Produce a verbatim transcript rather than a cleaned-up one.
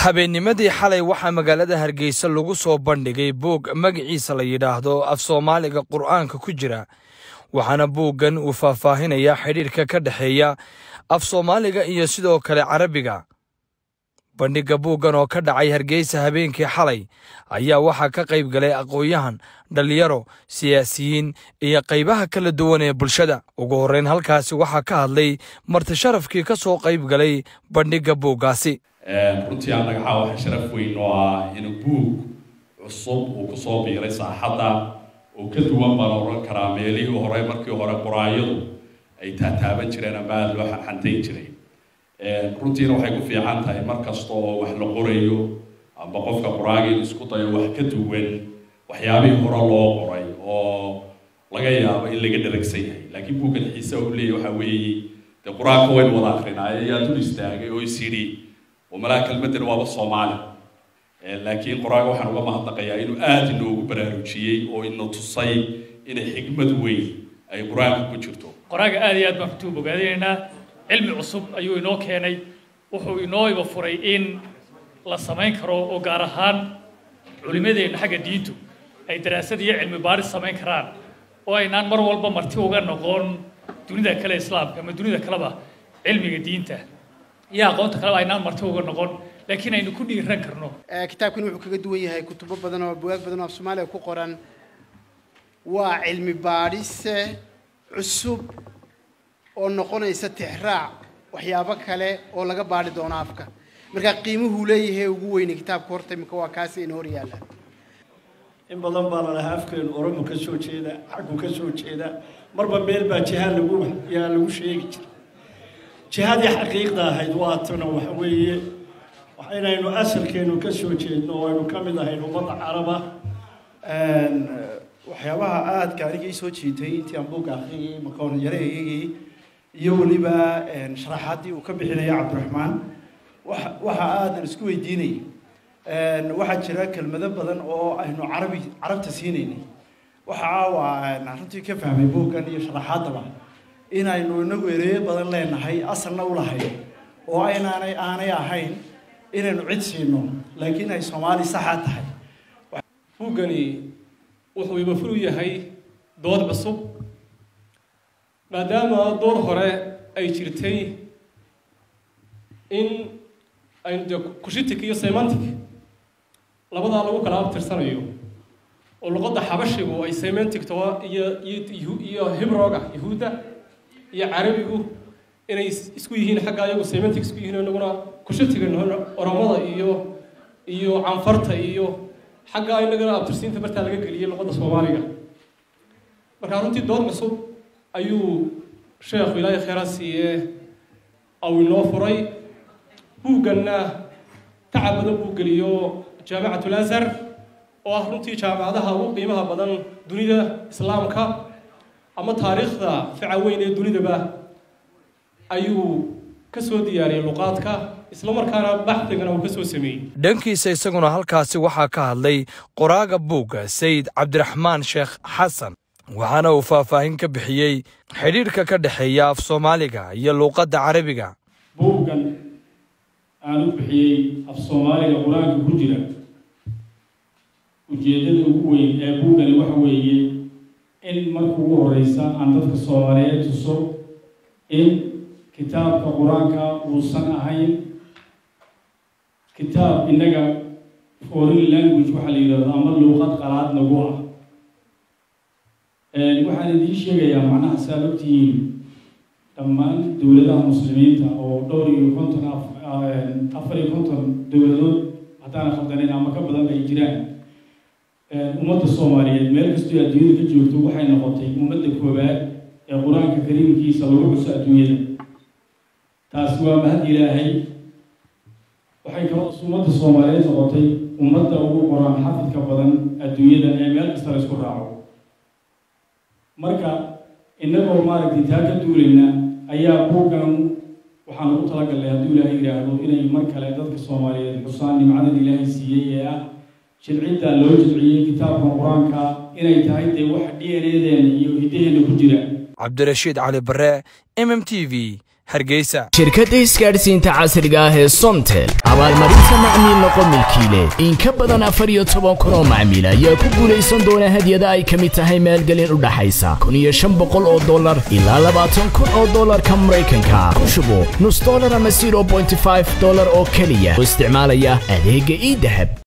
habeennimadii xalay waxaa magaalada Hargeysa lagu soo bandhigay buug magaciisa la yiraahdo af Soomaaliga Qur'aanka ku jira waxaana buuggan uu faahfaahinayaa xiriirka ka dhaxeeya af Soomaaliga iyo sidoo kale Carabiga. bandhiga buuggan oo ka dhacay Hargeysa habeenkii xalay ayaa waxaa ka qayb galay aqoonyahan, dhalinyaro, siyaasiyiin iyo qaybaha kala duwan ee bulshada. ugu horreyn halkaasi waxaa ka hadlay marti sharafkii ka soo qayb galay bandhiga buuggaasi. runtii anaga waxaa waxa sharaf weyn oo ah in buug cusub uu ku soo biiray saaxadda oo ka duwan baan oran karaa meelihii hore markii hore quraayadu ay taataaban jireen ama aad loo xanxantayn jiray. runtiina waxay ku fiican tahay mar kasta oo wax la qorayo amba qofka quraagii isku dayo wax ka duwan waxyaabihii hore loo qoray oo laga yaabo in laga dharagsan yahay. laakiin buuggan xiisa uu leeyahay waxa weeye de quraanka way wada akhrinaayay yaa dul istaagay oo isiri وملاك المدن وابا الصومالي لكن قرآن وحن وما هتقيا إنه آت إنه براروشيء أو إنه تصي إنه حكمة وي أي قرآن كوجرتو قرآن آليات مكتوب وقالينا علم عصب أيو إنه كاني وحو إنه يوفرين لا سمين كرو وقارهان علماء إن حاجة دينتو أي دراسة دي علم بارس سمين كران وإنان مر والبا مرتي وقال نقول دوني ذا كلا إسلام كما دوني ذا كلا علم دينته يا قوت كلام aynaan marti uga noqon laakiin aynu ku dhiiran karno ee kitaabkan wuxuu kaga duwan yahay kutubo badan oo buugaag badan oo Soomaaliya ku qoran waa cilmi baadhis cusub oo noqonaysa tixraac waxyaabo kale oo laga baadhi doono afka marka qiimuhu leeyahay ugu weyn kitaabka horta imika waa kaasi in hor yaala in badan baa la afkeen oromo ka soo jeeda xaqu ka soo jeeda marba meel baa jihaan lagu yaa lagu sheegi jiray جهاد حقيقة هيد واتنا وحوية وحنا إنه أصل كأنه كسر جدنا وإنه كمل هيد وبضع عربة وحياها عاد كاريك يسوي شيء تي تيامبوك أخي مكان يريه يولي بقى شرحاتي وكبحنا يا عبد الرحمن وح وح عاد نسكوي ديني واحد شراك المذهب بدن أو إنه عربي عرب تسينيني وحعوا نعرفتي كيف هم يبوك أن يشرحات بقى إن aynu inagu ereey badan leenahay asalna u lahayn oo aynaanay aanay ahayn inaynu cid siino laakiin ay Soomaali sax tahay buugani wuxuu iba furu yahay dood cusub maadaama door hore ay jirtay in aynu kushitik iyo semantic labada lagu kala abtirsanayo oo luqadda xabashigu ay semantic tawa iyo iyo hibrooga yahuuda iyo Carabigu inay isku yihiin xagga ayagu semantic isku yihiin inaguna ku shatigan oromada iyo iyo canfarta iyo xagga inagana abtirsiinta barta laga galiyay luqadda Soomaaliga marka runtii dood cusub ayuu sheekh Ilaahay Khayraasiye aw inoo furay buugana tacabada buu galiyo jaamacatul Azhar oo ah runtii jaamacadaha ugu qiimaha badan dunida islaamka ama taariikhda fiican ee dunida ayuu ka soo diyaariyay luqadka isla markaana baxdigana uu ka soo sameeyay. dhankiisa isaguna halkaasi waxaa ka hadlay qoraaga buugga Sayid Cabdiraxmaan Sheekh Xasan waxaana uu faahfaahin ka bixiyay xiriirka ka dhaxeeya af Soomaaliga iyo luqadda Carabiga. buuggan aan u bixiyay af Soomaaliga quraanka ku jira ujeedada ugu weyn ee buuggan waxa weeye in markuu ugu horeysa aan dadka Soomaaliyeed tuso in kitaabka quraanka uusan ahayn kitaab inaga foreign language waxa la yiraahdo ama luqad qalaad nagu ah ee waxaan idin sheegayaa macnaha sababtiin dhammaan dawladaha muslimiinta oo dhowr iyo konton afar iyo konton dawladood haddana khaldanayn ama ka badan ay jiraan ummadda Soomaaliyeed meel kasta adduunyada ka joogto waxay noqotay ummadda koobaad ee quraanka kariimkiisa lagu xuso adduunyada taas waa mahad Ilaahay waxay kaloo ummadda Soomaaliyeed noqotay ummadda ugu quraan xafidka badan adduunyada ee meel kasta la isku raaco marka inagoo maaragtay taa ka duulayna ayaa buuggan waxaan ugu talagalnay hadduu Ilaahay yiraahdo inay mar kale dadka Soomaaliyeed xusaan nimcada Ilaahay siiyay ee ah شرعية لو جمعية كتاب القرآن كا إن يتعيد واحد دي إن يدين يهديه نكجرا. عبد الرشيد علي براء إم إم تي في hargeysa. shirkadda isgaadhsiinta casriga ah ee Somtel abaalmarinta macmiil noqo milkiile in ka badan afar iyo toban kun oo macmiil ayaa ku guuleysan doona hadiyada ay ka mid tahay maalgelin u dhaxaysa kun iyo shan boqol oo dollar ilaa labaatan kun oo dollarka Mareykanka ku shubo nus dollar ama zero point five dollar oo kaliya oo isticmaalaya adeegga e-dahab.